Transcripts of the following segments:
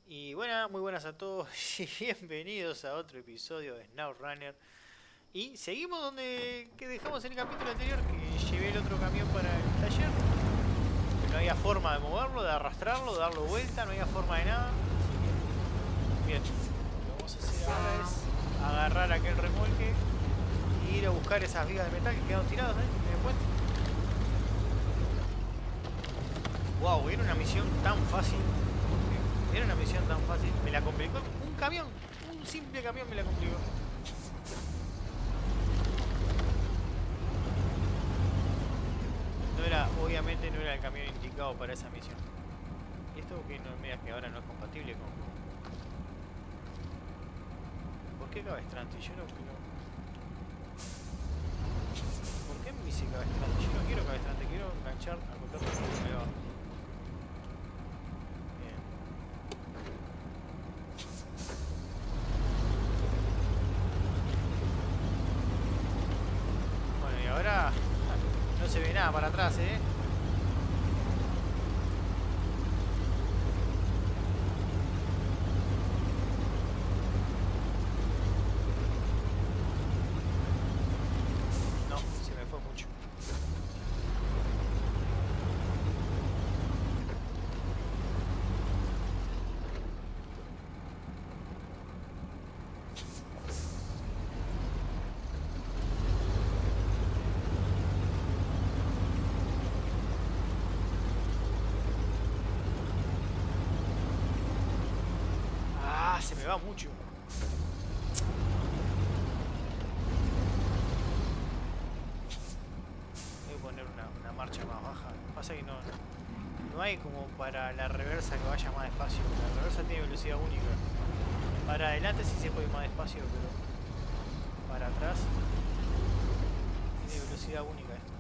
Y muy buenas a todos y bienvenidos a otro episodio de SnowRunner. Y seguimos donde que dejamos en el capítulo anterior, que llevé el otro camión para el taller. Que no había forma de moverlo, de arrastrarlo, de darlo vuelta, no había forma de nada. Así que, bien, lo que vamos a hacer ahora es agarrar aquel remolque y ir a buscar esas vigas de metal que quedaron tiradas en el puente. Wow, era una misión tan fácil. Era una misión tan fácil. Me la complicó un camión. Un simple camión me la complicó. No era, obviamente no era el camión indicado para esa misión. Y esto que no me digas que ahora no es compatible con... ¿Por qué cabestrante? Yo no quiero... ¿Por qué me dice cabestrante? Yo no quiero cabestrante, quiero enganchar a contar con el abajo. Ahora no se ve nada para atrás, No, se me fue mucho. Se me va mucho. Voy a poner una marcha más baja. Pasa que no hay como para la reversa que vaya más despacio. La reversa tiene velocidad única. Para adelante sí se puede ir más despacio, pero para atrás tiene velocidad única esto.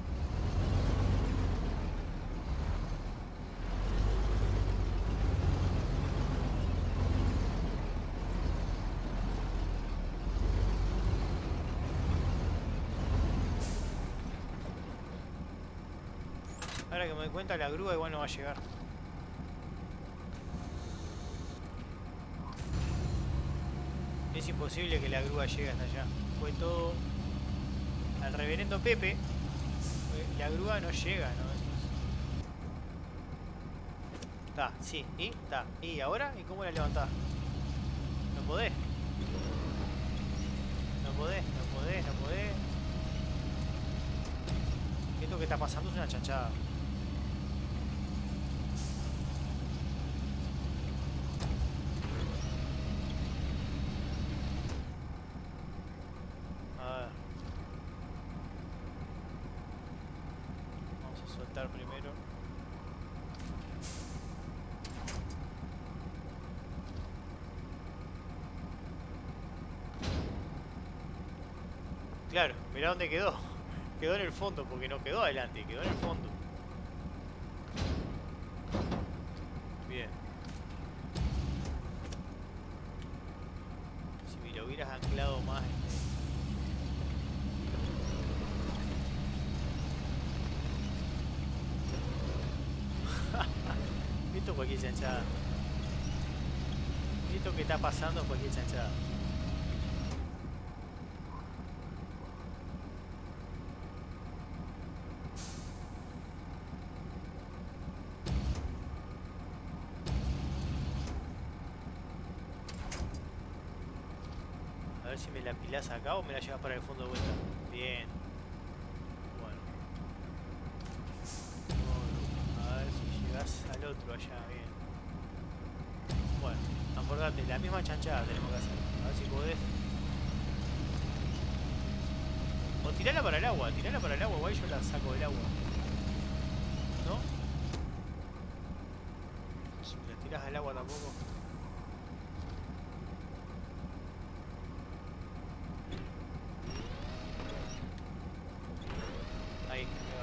Ahora que me doy cuenta, la grúa igual no va a llegar. Es imposible que la grúa llegue hasta allá. Fue todo al reverendo Pepe. La grúa no llega, ¿no? Está, sí, y está. ¿Y ahora? ¿Y cómo la levantás? No podés. No podés. Esto que está pasando es una chanchada. Primero claro, mirá dónde quedó. Quedó en el fondo, porque no quedó adelante, quedó en el fondo. Bien. Si me lo hubieras anclado más esto cualquier chanchada. Esto que está pasando cualquier chanchada. A ver si me la pilás acá o me la llevas para el fondo de vuelta. Bien. Bueno. A ver si llegás al otro allá. Bien. Bueno, acordate, la misma chanchada tenemos que hacer. A ver si podés. O tirala para el agua, igual yo la saco del agua. ¿No? Si me la tirás al agua tampoco. Ahí va.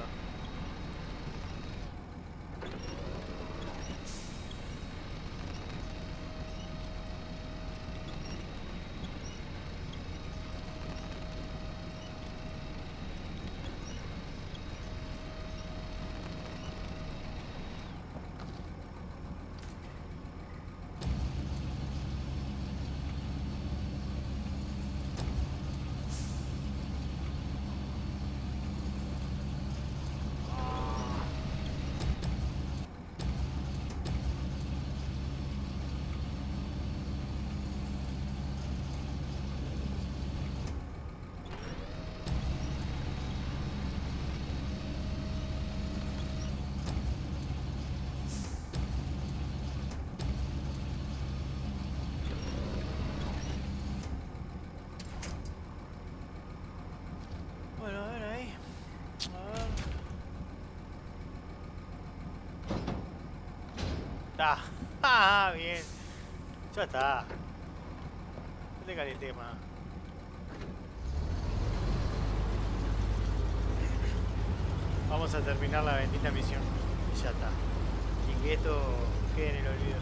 Ah, ah, bien. Ya está. No te calenté más. Vamos a terminar la bendita misión. Y ya está. Y que esto quede en el olvido.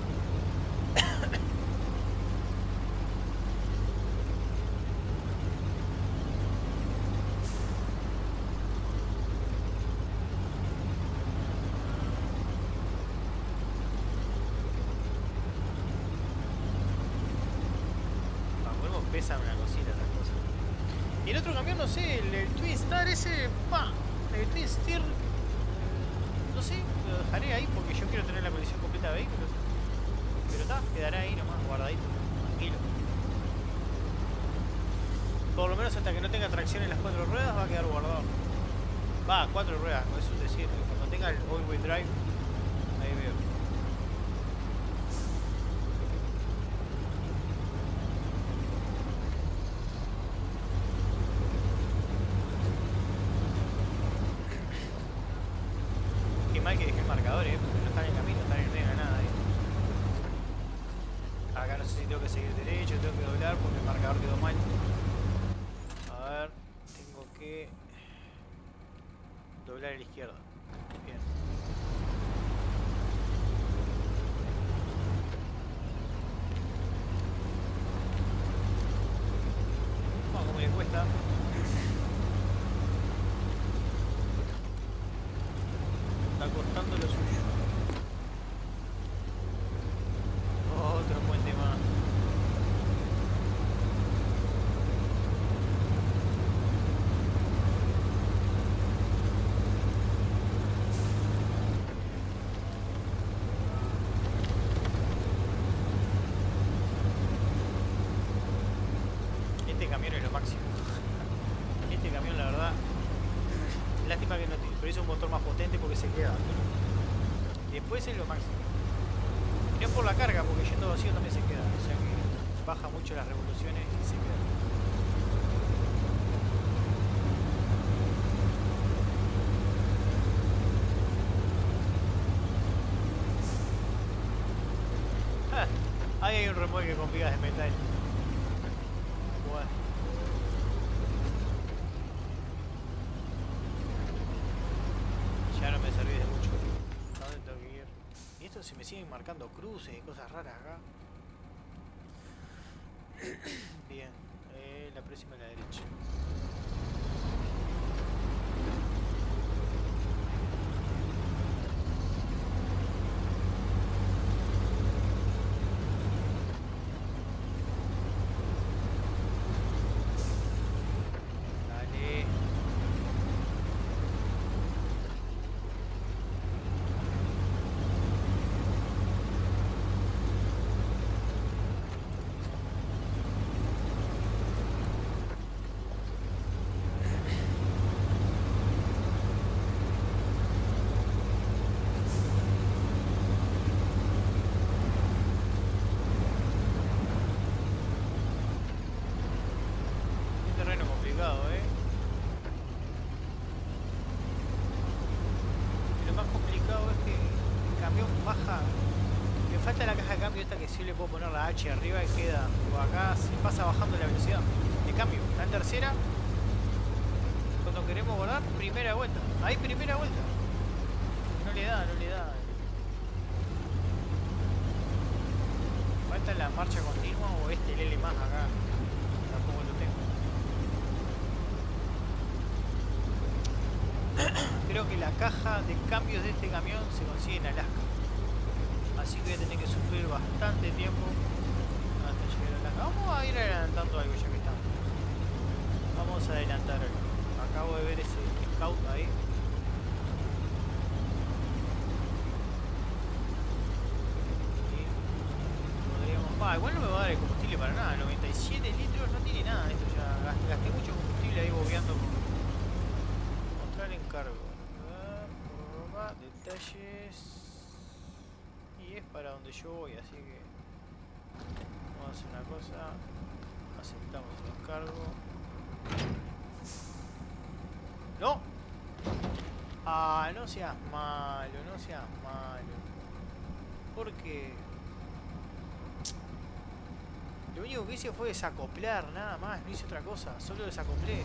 Pesan una cosita las cosas. Y el otro camión, no sé, el Twin Star ese, pa, el Twin Steer, no sé, lo dejaré ahí porque yo quiero tener la colección completa de vehículos. Pero está, quedará ahí nomás, guardadito, tranquilo. Por lo menos hasta que no tenga tracción en las 4 ruedas va a quedar guardado. Va, 4 ruedas, no es un decir, cuando tenga el all-wheel drive, ahí veo. Mal que dejé el marcador, porque no están en el camino, están en medio de nada ahí. Acá no sé si tengo que seguir derecho, tengo que doblar porque el marcador quedó mal. A ver, tengo que doblar a la izquierda. Bien. Vamos, como le cuesta. Está costando lo suyo. Otro puente más. Este camión es lo máximo. Este camión, la verdad, lástima que no tiene, pero hizo un motor más potente porque se queda. Después es lo máximo. Y no por la carga, porque yendo vacío también se queda. O sea que baja mucho las revoluciones y se queda. Ah, ahí hay un remolque con vigas de metal. Bueno. Ya no me serví de mucho. ¿A dónde tengo que ir? Y esto se me siguen marcando cruces y cosas raras acá. Bien, la próxima a la derecha. Si le puedo poner la H arriba y queda, o acá se pasa bajando la velocidad de cambio. Está en tercera, cuando queremos volar, primera vuelta. Ahí primera vuelta. No le da, no le da. Falta la marcha continua o este el L más acá. Tampoco lo tengo. Creo que la caja de cambios de este camión se consigue en Alaska. Así que voy a tener que sufrir bastante tiempo hasta llegar a Alaska. Vamos a ir adelantando algo ya que estamos. Vamos a adelantar algo. Acabo de ver ese scout ahí. Y podríamos... igual no me va a dar el combustible para nada. 97 litros no tiene nada. Esto ya gasté mucho combustible ahí bobeando con... Mostrar encargo. Detalles... es para donde yo voy, así que vamos a hacer una cosa, aceptamos el encargo. ¡No! Ah, no seas malo, no seas malo. Porque lo único que hice fue desacoplar, nada más, no hice otra cosa, solo desacoplé.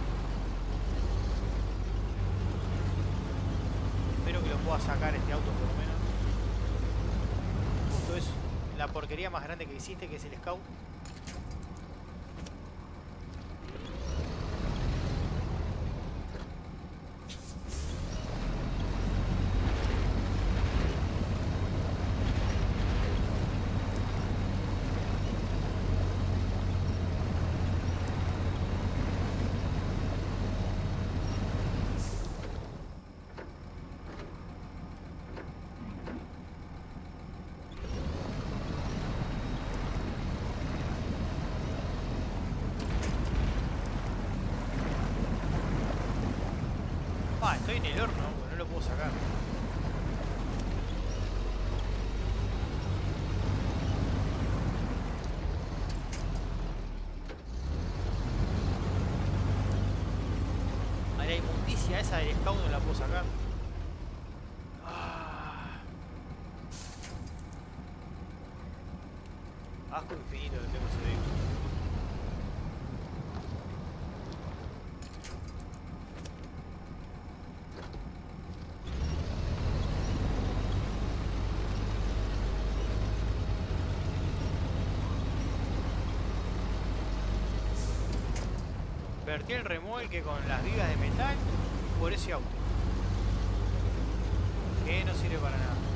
Espero que lo pueda sacar este auto por lo menos. Justo eso, la porquería más grande que hiciste, que es el Scout. Ah, estoy en el horno, pues no lo puedo sacar. A la inmundicia esa del Scout no la puedo sacar. Asco infinito que tengo ese vehículo. Vertí el remolque con las vigas de metal por ese auto. Que no sirve para nada.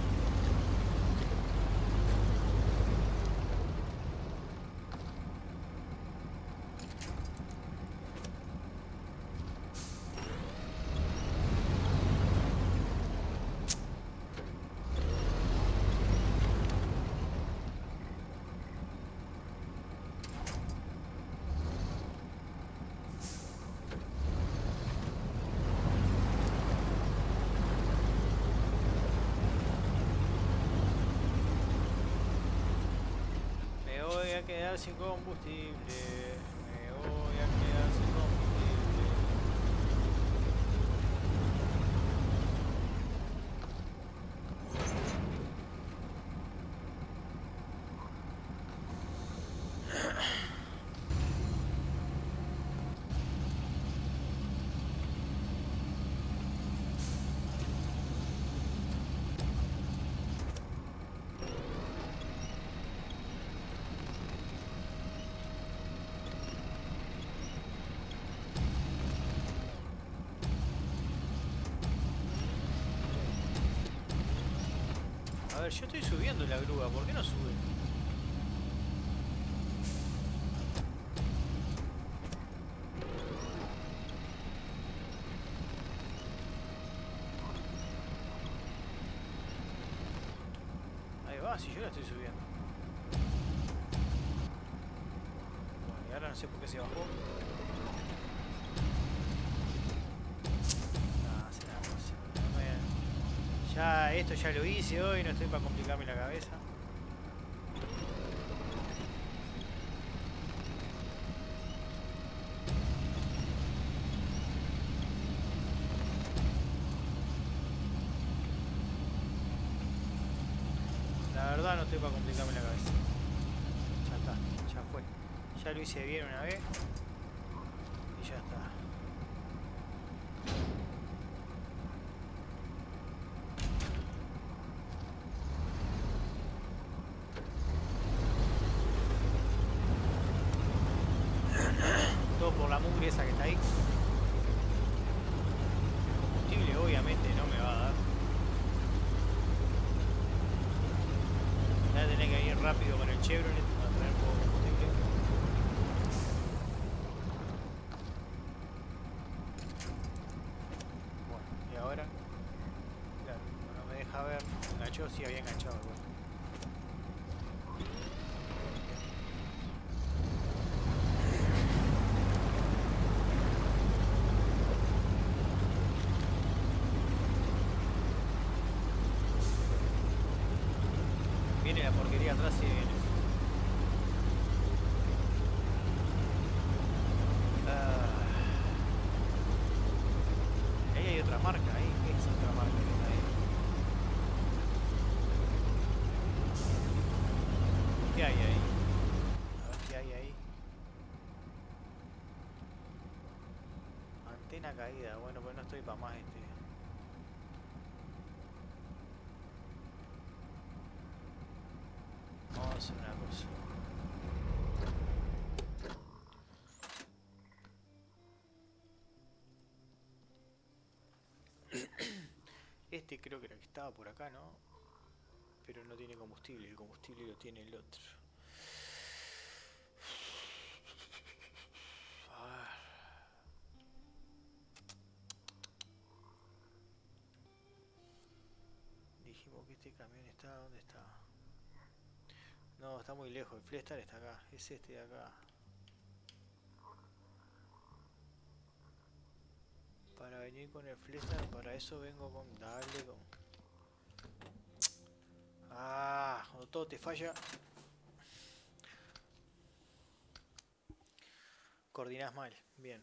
Me voy a quedar sin combustible. Me voy a quedar sin combustible. A ver, yo estoy subiendo la grúa, ¿por qué no sube? Ahí va, si yo la estoy subiendo. Bueno, y ahora no sé por qué se bajó. Ya, esto ya lo hice hoy, no estoy para complicarme la cabeza. La verdad no estoy para complicarme la cabeza. Ya está, ya fue. Ya lo hice bien una vez. Y ya está. Todo por la mugre esa que está ahí. El combustible obviamente no me va a dar. Voy a tener que ir rápido con el Chevrolet para traer poco combustible. Bueno, y ahora, claro, no me deja ver. Enganchó, sí había enganchado. Bueno. Viene la porquería atrás y viene. Ahí hay otra marca, ahí. ¿Qué es otra marca que está ahí? plena caída. Bueno, pues no estoy para más este. Vamos a hacer una cosa. Este creo que era que estaba por acá, ¿no? Pero no tiene combustible. El combustible lo tiene el otro. Dijimos que este camión está... ¿Dónde está? No, está muy lejos. El Flestar está acá. Es este de acá. Para venir con el Flestar, para eso vengo con... Dale con... Ah, cuando todo te falla. Coordinás mal. Bien.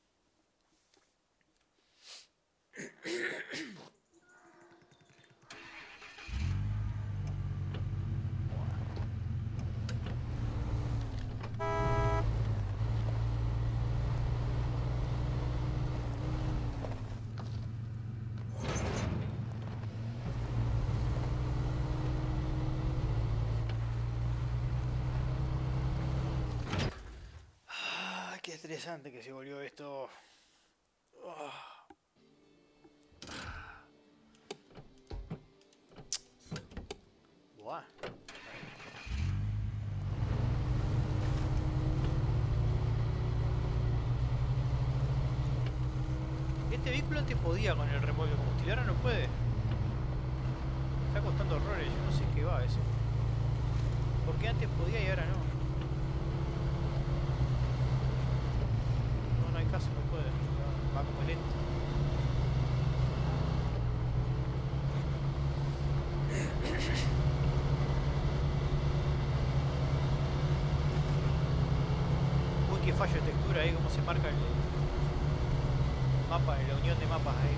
Qué estresante que se volvió esto. Buah. Este vehículo antes podía con el remolque combustible, ahora no puede. Está costando horrores, yo no sé qué va eso. Porque antes podía y ahora no. No hay caso, no puede. Va como lento. Uy, qué fallo de textura ahí, cómo se marca el mapa, la unión de mapas ahí.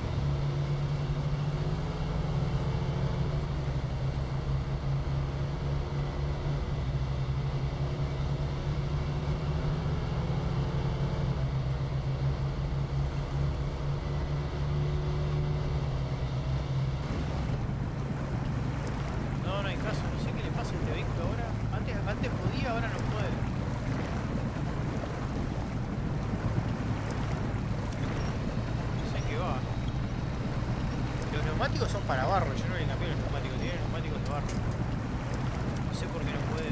Los neumáticos son para barro, yo no le cambié los neumáticos, tienen neumáticos de barro. No sé por qué no puede.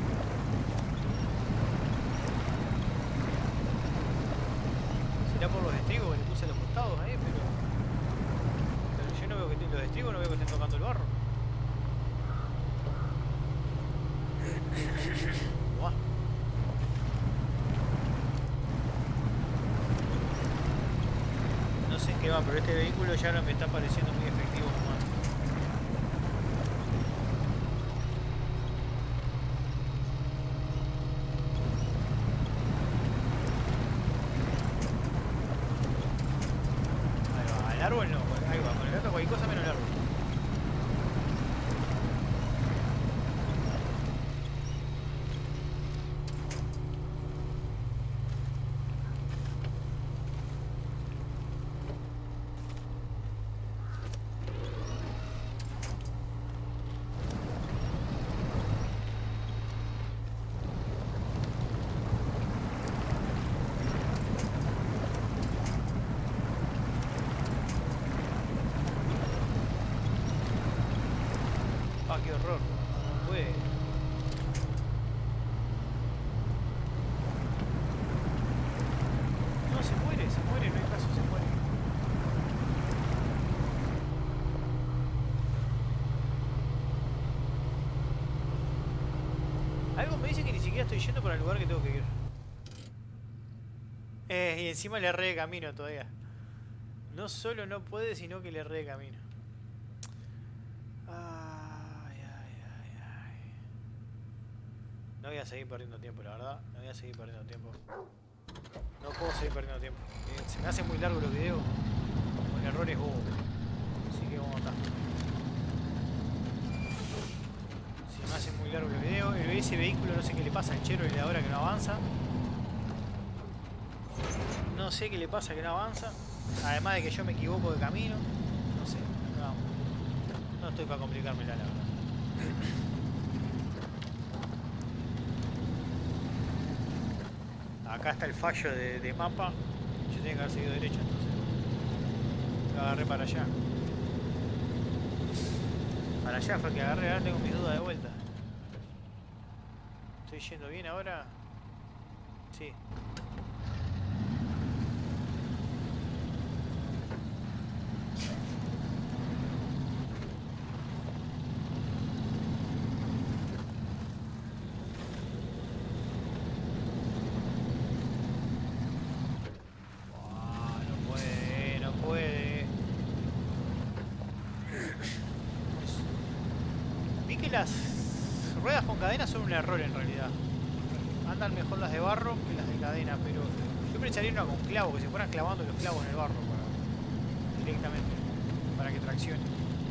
Será por los estribos que le puse a los costados ahí, pero yo no veo que los estribos no veo que estén tocando el barro. Buah. No sé en qué va, pero este vehículo ya no me está pareciendo muy efectivo como antes. Ahí va, el árbol no, ahí va, con el gato cualquier cosa menos el árbol. Qué horror, no puede. No, se muere, no hay caso, se muere. Algo me dice que ni siquiera estoy yendo para el lugar que tengo que ir. Y encima le erré de camino todavía. No solo no puede, sino que le erré de camino. No voy a seguir perdiendo tiempo, la verdad. No voy a seguir perdiendo tiempo. No puedo seguir perdiendo tiempo. Se me hacen muy largos los videos. Con errores Así que vamos a matar. Se me hacen muy largos los videos. Ese vehículo no sé qué le pasa al Chevrolet ahora que no avanza. No no sé qué le pasa que no avanza. Además de que yo me equivoco de camino. No sé, no estoy para complicármela, la verdad. Acá está el fallo de mapa. Yo tenía que haber seguido derecho, entonces lo agarré para allá. Para allá fue que agarré, ahora tengo mis dudas de vuelta. ¿Estoy yendo bien ahora? Sí. Las ruedas con cadena son un error en realidad. Andan mejor las de barro que las de cadena, pero yo pensaría una con clavo, que se fueran clavando los clavos en el barro directamente, para que traccione.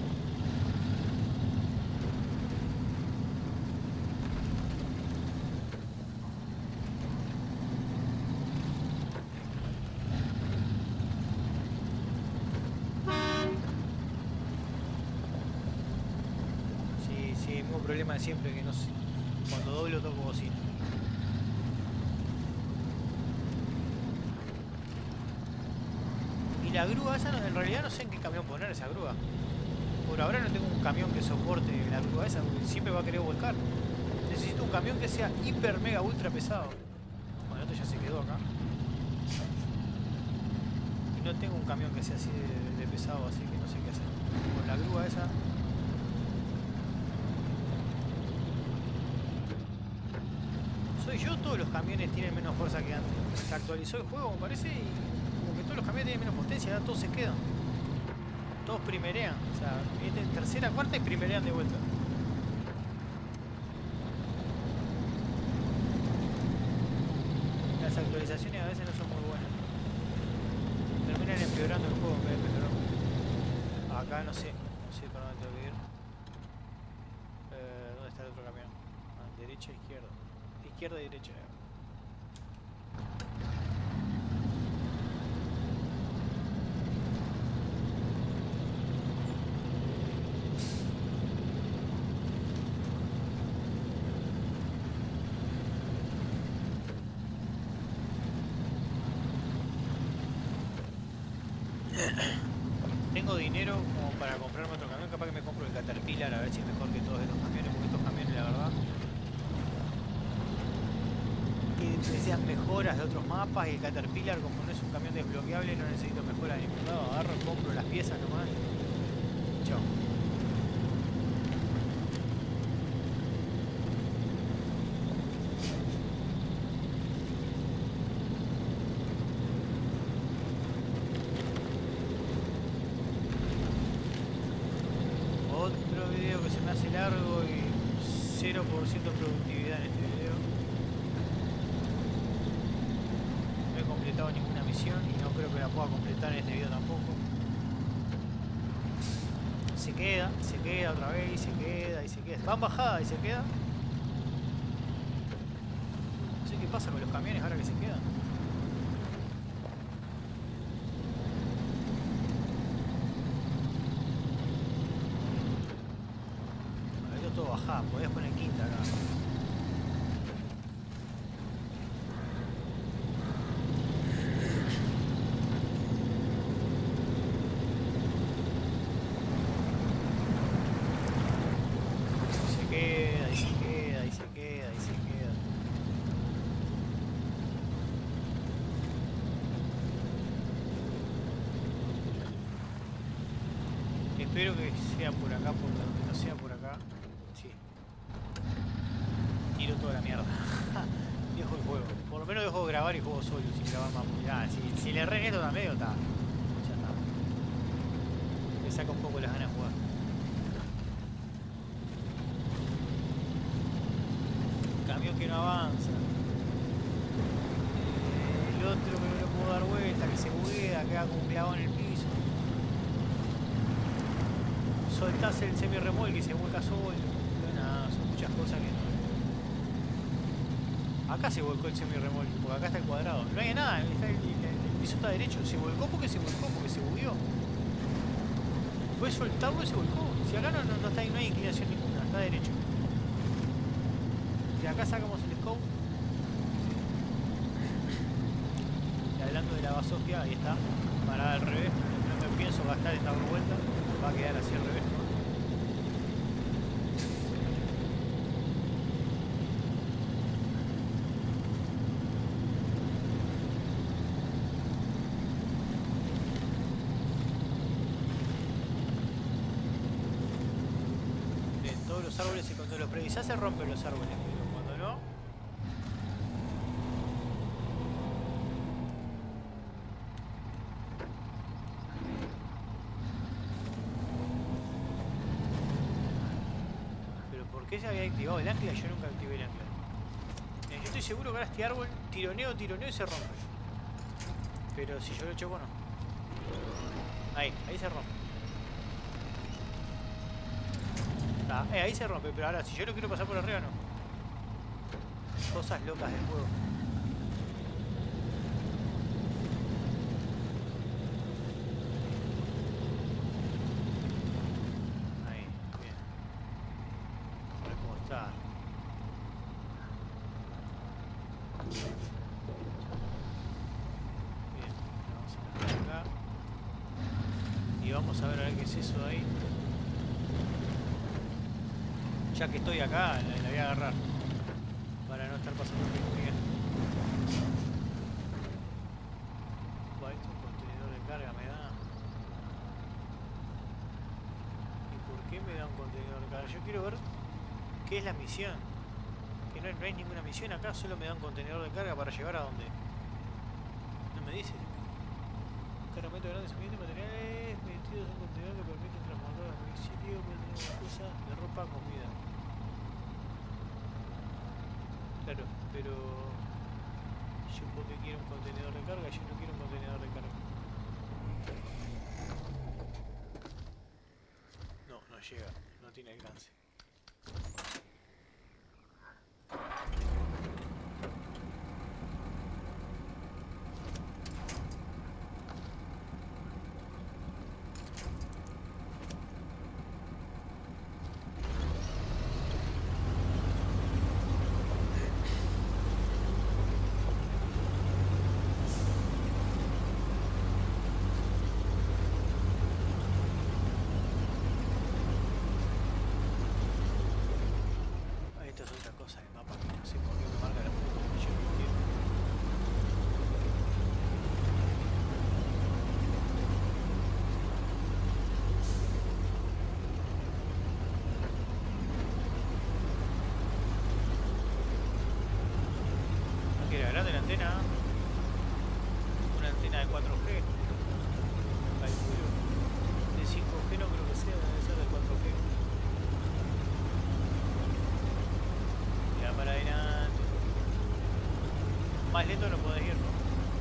Problema de siempre, que no sé, cuando doblo toco bocina. Y la grúa esa, en realidad no sé en qué camión poner esa grúa. Por ahora no tengo un camión que soporte la grúa esa, porque siempre va a querer volcar. Necesito un camión que sea hiper mega ultra pesado. Bueno, esto ya se quedó acá. Y no tengo un camión que sea así de pesado, así que no sé qué hacer. Con la grúa esa. Soy yo, todos los camiones tienen menos fuerza que antes. Se actualizó el juego, me parece, y como que todos los camiones tienen menos potencia, ya todos se quedan. Todos primerean, o sea, vienen tercera, cuarta y primerean de vuelta. Las actualizaciones a veces no son muy buenas. Terminan empeorando el juego en vez de mejorarlo. Acá no sé por dónde tengo que ir. ¿Dónde está el otro camión? Derecha, izquierda. Izquierda y derecha. Tengo dinero como para comprarme otro camión. Capaz que me compro el Caterpillar a ver si es mejor que todos estos camiones, porque estos camiones, la verdad, que sean mejoras de otros mapas, y el Caterpillar, como no es un camión desbloqueable, no necesito mejoras de ningún lado. Agarro, compro las piezas nomás. Chao. Otro video que se me hace largo y 0% productividad en este video. No he completado ninguna misión y no creo que la pueda completar en este video tampoco. Se queda otra vez y se queda y se queda. Va en bajada y se queda. No sé qué pasa con los camiones ahora que se quedan. Todo bajada, podías poner quinta acá. Se queda y se queda y se queda y se queda. Espero que sea por acá, por donde no sea por acá. Sí. Tiro toda la mierda. Dejo el juego. Por lo menos dejo de grabar y juego solo, sin grabar más. Ya, si le erré en esto también, está. Ya está. Me saca un poco las ganas de jugar. Camión que no avanza. El otro que no le puedo dar vuelta, que se buguea, queda como un clavado en el piso. Soltás el semi-remolque y se vuelca solo. Nada, son muchas cosas que no. Acá se volcó el semi-remolque, porque acá está el cuadrado. No hay nada, está el El piso está derecho. Se volcó porque se volcó, porque se bugueó. Fue soltarlo y se volcó. Si acá no está, no hay inclinación ninguna, está derecho. Si acá sacamos el scope. Y hablando de la basofia, ahí está. Parada al revés. No me pienso gastar esta vuelta. Va a quedar así al revés. Los árboles, y cuando los previsás se rompen los árboles, pero cuando no... Pero ¿por qué se había activado el ancla? Yo nunca activé el ancla. Yo estoy seguro que ahora este árbol tironeo y se rompe. Pero si yo lo choco no. Ahí se rompe. Ahí se rompe, pero ahora si yo lo quiero pasar por arriba no. Cosas locas del juego. Ahí, bien. A ver cómo está. Bien, vamos a poner acá. Y vamos a ver qué es eso de ahí. Ya que estoy acá, la voy a agarrar para no estar pasando por Miguel. Esto un contenedor de carga me da. ¿Y por qué me da un contenedor de carga? Yo quiero ver qué es la misión. Que no hay ninguna misión acá, solo me da un contenedor de carga para llevar a donde. No me dice. Cargamento de grandes suministros de materiales metidos en un contenedor que permite transportar a domicilio, puede tener una cosa de ropa, comida. Claro, pero yo porque quiero un contenedor de carga, yo no quiero un contenedor de carga. No llega, no tiene alcance. Una antena de 4G, calculo. De 5G no creo que sea, debe ser de 4G. Ya para adelante. Más lento no podés ir, ¿no?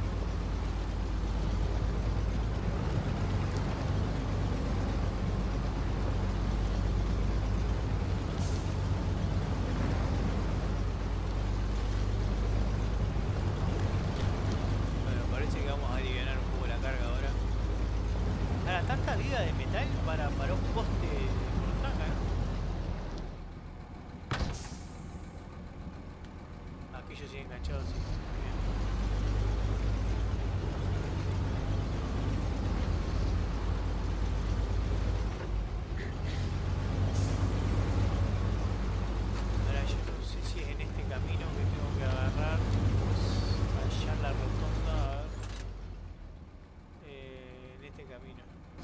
De metal para un poste por tanga, ¿no? Aquello sigue enganchado, sí. Ahora yo no sé si es en este camino que tengo que agarrar, pues allá en la rotonda, a ver. En este camino.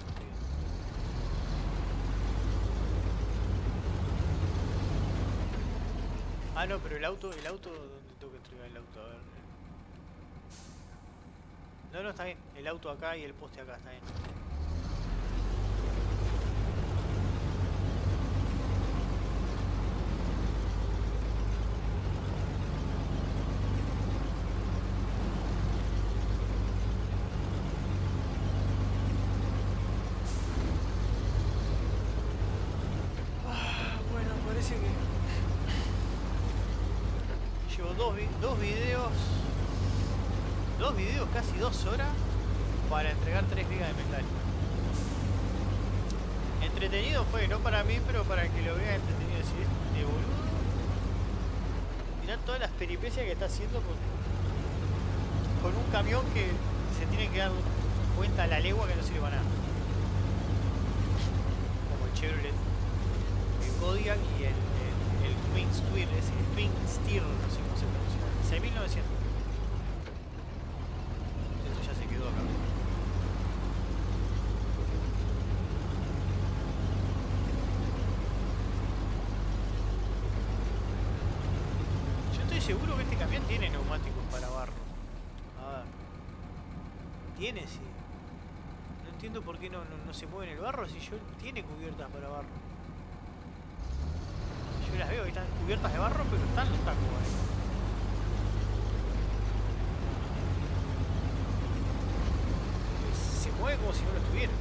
Ah, no, pero el auto, ¿dónde tengo que entregar el auto? A ver. No, está bien. El auto acá y el poste acá, está bien. Bueno, parece que... Llevo dos 2 videos, casi 2 horas para entregar 3 gigas de metal. Entretenido fue, no para mí, pero para el que lo vea entretenido. Decir, de boludo. Mirá todas las peripecias que está haciendo con un camión que se tiene que dar cuenta a la legua que no sirve para nada. Como el Chevrolet, el Kodiaq y el Twin Steer, ese, el Twin Steer, no sé cómo se pronuncia. 6900. Eso ya se quedó acá. Seguro que este camión tiene neumáticos para barro. A ver. Tiene, sí. No entiendo por qué no se mueve en el barro si yo tiene cubiertas para barro. Yo las veo que están cubiertas de barro, pero están los tacos ahí. Se mueve como si no lo estuviera.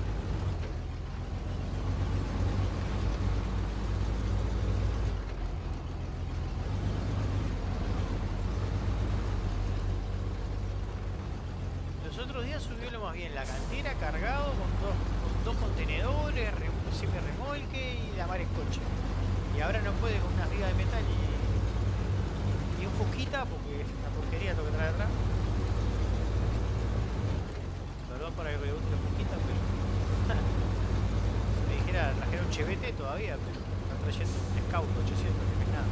Subió lo más bien la cantera cargado con dos contenedores, un semi-remolque y la mar en coche. Y ahora no puede con una viga de metal y un Fusquita porque es una porquería lo que trae atrás. Perdón para el que le guste los Fusquitas, pero si me dijera trajera un Chevette todavía, pero están trayendo un Scout 800 que no es nada.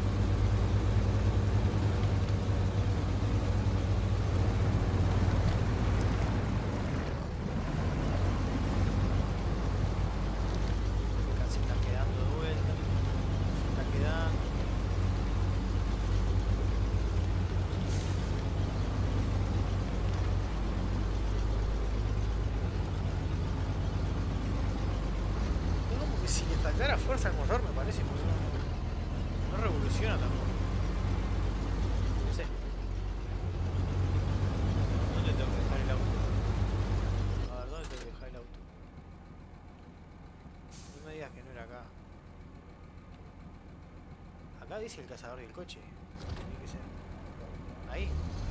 Faltara fuerza al motor me parece, porque no revoluciona tampoco. No sé. ¿Dónde tengo que dejar el auto? A ver, ¿dónde tengo que dejar el auto? No me digas que no era acá. Acá dice el cazador del coche. Tiene que ser. Ahí.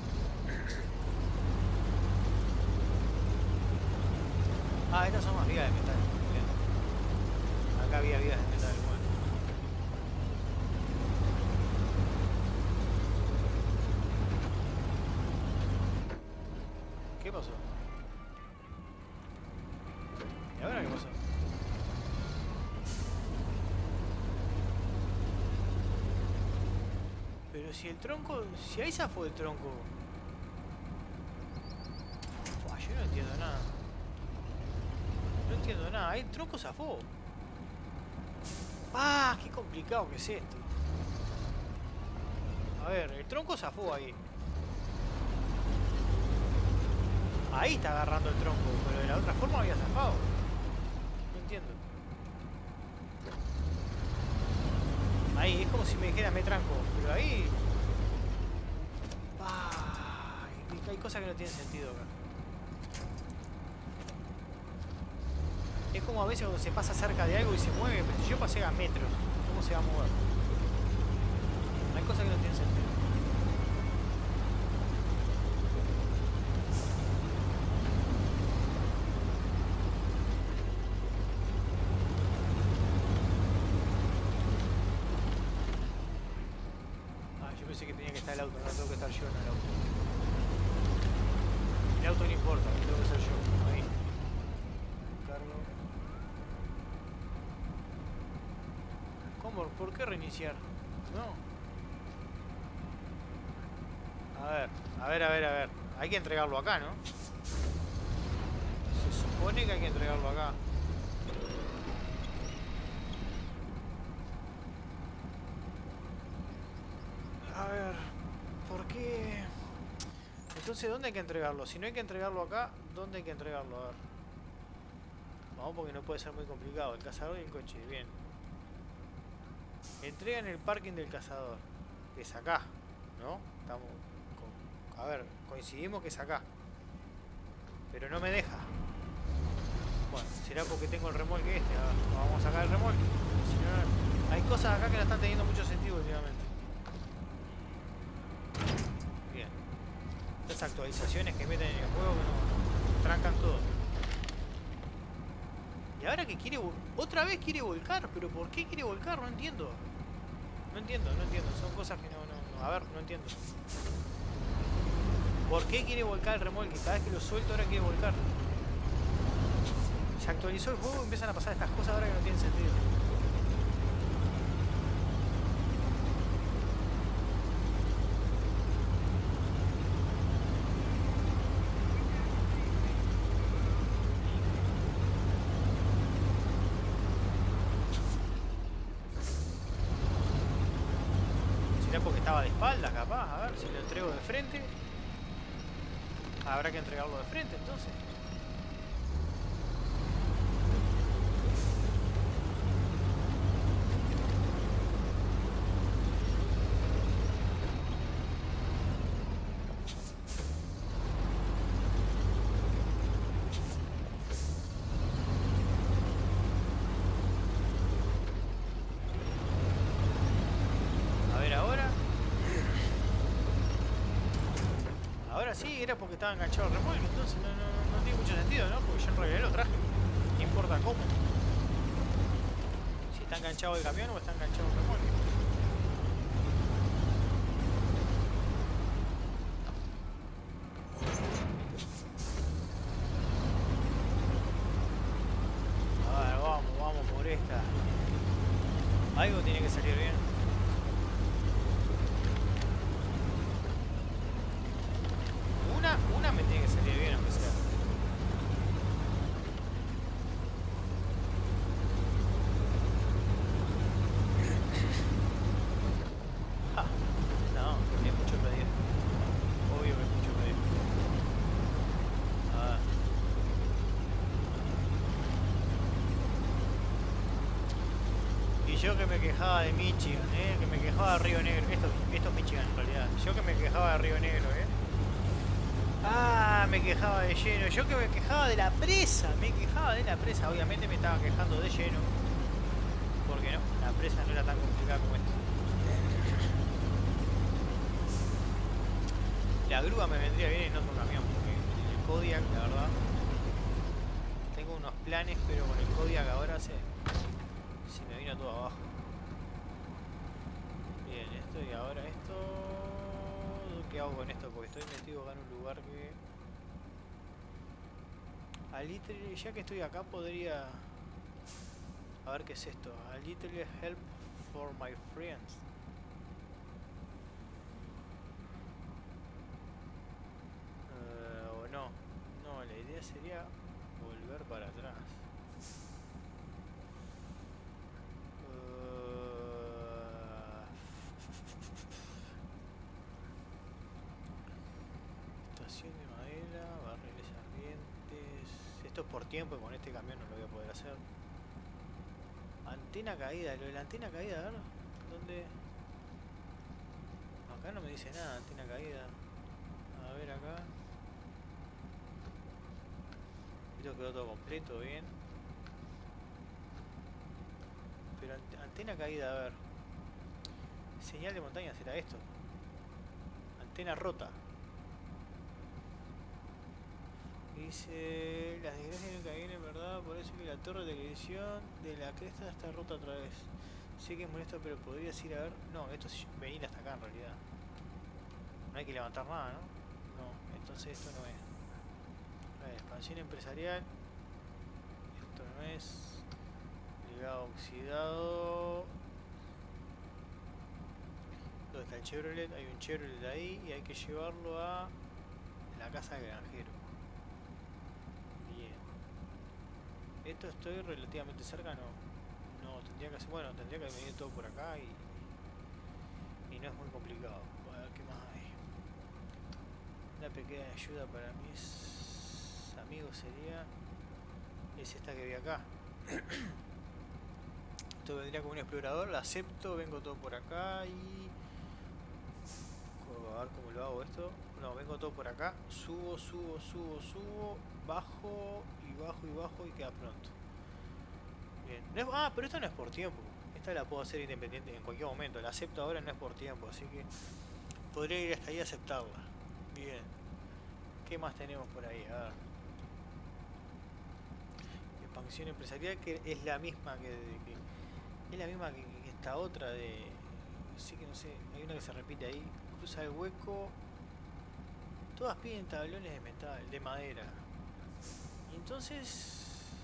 Ah, estas son más vigas de metal. Acá había vigas de metal, bueno. ¿Qué pasó? ¿Y ahora qué pasó? Pero si el tronco... Si ahí zafó el tronco... Buah, yo no entiendo nada. No entiendo nada. Ahí el tronco zafó. ¡Ah! ¡Qué complicado que es esto! A ver, el tronco zafó ahí. Ahí está agarrando el tronco, pero de la otra forma había zafado. No entiendo. Ahí, es como si me dijera me tranco, pero ahí... ¡Ah! Hay cosas que no tienen sentido acá. Es como a veces cuando se pasa cerca de algo y se mueve, pero si yo pasé a metros, ¿cómo se va a mover? Hay cosas que no tienen sentido. Ah, yo pensé que tenía que estar el auto, no tengo que estar yo en el auto. El auto no importa, tengo que ser yo. Ahí. Cargo. ¿Cómo? ¿Por qué reiniciar? No. A ver. Hay que entregarlo acá, ¿no? Se supone que hay que entregarlo acá. A ver. ¿Por qué? Entonces, ¿dónde hay que entregarlo? Si no hay que entregarlo acá, ¿dónde hay que entregarlo? A ver. Vamos, porque no puede ser muy complicado. El cazador y el coche, bien. Entrega en el parking del cazador. Que es acá, ¿no? Estamos con... A ver, coincidimos que es acá. Pero no me deja. Bueno, será porque tengo el remolque este. A ver, vamos a sacar el remolque. Si no, hay cosas acá que no están teniendo mucho sentido últimamente. Bien. estas actualizaciones que meten en el juego que nos trancan todo. Y ahora que quiere... Otra vez quiere volcar, pero ¿por qué quiere volcar? No entiendo. No entiendo. Son cosas que no. A ver, no entiendo. ¿Por qué quiere volcar el remolque? Cada vez que lo suelto ahora quiere volcar. Se actualizó el juego y empiezan a pasar estas cosas ahora que no tienen sentido. ¿Será porque estaba de espaldas capaz? A ver si lo entrego de frente. Habrá que entregarlo de frente entonces. Sí, era porque estaba enganchado al remolque, entonces no tiene mucho sentido, ¿no? Porque yo en realidad lo traje, no importa cómo. Si está enganchado el camión o está enganchado el remolque. A ver, vamos por esta. Algo tiene que salir bien. Una me tiene que salir bien, aunque sea. Ja, no, es mucho pedir. Obvio que es mucho pedir. A ver. Y yo que me quejaba de Michigan, que me quejaba de Río Negro. Esto es Michigan en realidad. Yo que me quejaba de Río Negro, Ah, me quejaba de lleno. Yo que me quejaba de la presa. Obviamente me estaba quejando de lleno. Porque no, la presa no era tan complicada como esta. La grúa me vendría bien en otro camión. Porque en el Kodiak, la verdad, tengo unos planes, pero con el Kodiak ahora se me vino todo abajo. Bien, esto y ahora esto. ¿Qué hago con esto? Porque estoy metido acá en un lugar que... ya que estoy acá podría... A ver qué es esto. A little help for my friends. O no. No, la idea sería volver para atrás. De madera, barriles ardientes. Esto es por tiempo y con este camión no lo voy a poder hacer. Antena caída, lo de la antena caída, a ver, ¿dónde? Acá no me dice nada, antena caída. A ver acá. Esto quedó todo completo, bien. Pero antena caída, a ver. Señal de montaña será esto. Antena rota. Dice, las desgracias nunca vienen, ¿verdad? Por eso que la torre de televisión de la cresta está rota otra vez. Sé que es molesto, pero podrías ir a ver... No, esto es venir hasta acá en realidad. No hay que levantar nada, ¿no? No, entonces esto no es. A ver, expansión empresarial. Esto no es. Legado oxidado. ¿Dónde está el Chevrolet? Hay un Chevrolet ahí y hay que llevarlo a la casa del granjero. Esto estoy relativamente cerca, no tendría que hacer, bueno, tendría que venir todo por acá y no es muy complicado. A ver qué más hay. Una pequeña ayuda para mis amigos sería es esta que vi acá. Esto vendría como un explorador, la acepto, vengo todo por acá y a ver cómo lo hago esto. No, vengo todo por acá, subo, bajo y queda pronto. Bien. No es, pero esto no es por tiempo. Esta la puedo hacer independiente en cualquier momento. La acepto ahora, no es por tiempo, así que podría ir hasta ahí a aceptarla. Bien. ¿Qué más tenemos por ahí? A ver. Expansión empresarial, que es la misma es la misma que esta otra de... Sí que no sé, hay una que se repite ahí. Cruza el hueco. Todas piden tablones de metal, de madera. Y entonces...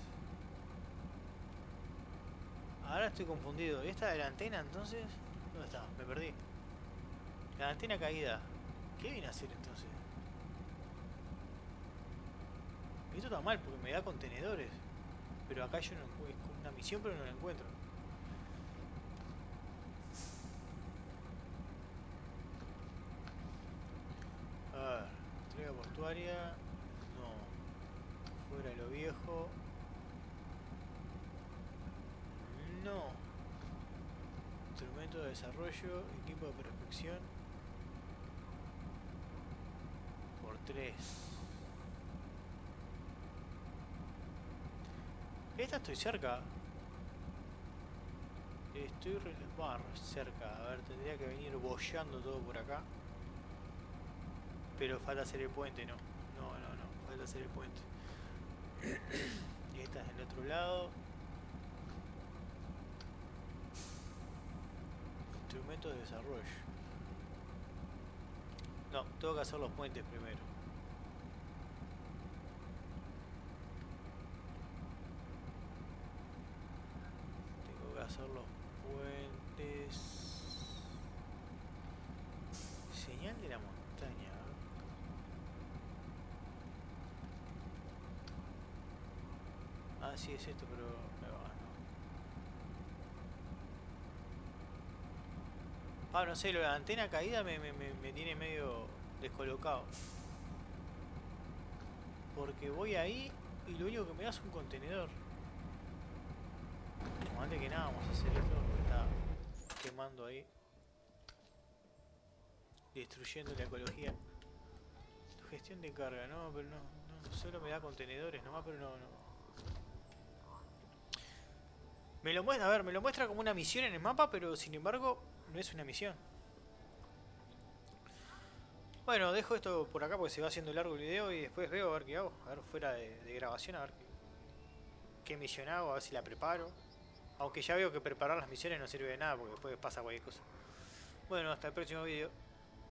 Ahora estoy confundido. ¿Y esta de la antena entonces? ¿Dónde está? Me perdí. La antena caída. ¿Qué viene a hacer entonces? Esto está mal porque me da contenedores. Pero acá yo no encuentro. Es como una misión pero no la encuentro. A ver. Entrega portuaria. No. Fuera de lo viejo. No. Instrumento de desarrollo. Equipo de prospección. Por 3. Esta estoy cerca. Estoy cerca. A ver, tendría que venir boyando todo por acá. Pero falta hacer el puente, no. No. Falta hacer el puente. Y esta es del otro lado. Instrumento de desarrollo. No, tengo que hacer los puentes primero. Tengo que hacer los puentes. Señal de la montaña. Ah, sí es esto, pero me va, ¿no? Ah, no sé, lo de la antena caída me tiene medio descolocado. Porque voy ahí y lo único que me da es un contenedor. Como antes que nada vamos a hacer esto porque está quemando ahí. Destruyendo la ecología. Gestión de carga, no, pero no, solo me da contenedores nomás, pero no. Me lo muestra, a ver, me lo muestra como una misión en el mapa, pero sin embargo no es una misión. Bueno, dejo esto por acá porque se va haciendo largo el video y después veo a ver qué hago. A ver fuera de grabación, a ver qué misión hago, a ver si la preparo. Aunque ya veo que preparar las misiones no sirve de nada porque después pasa cualquier cosa. Bueno, hasta el próximo video.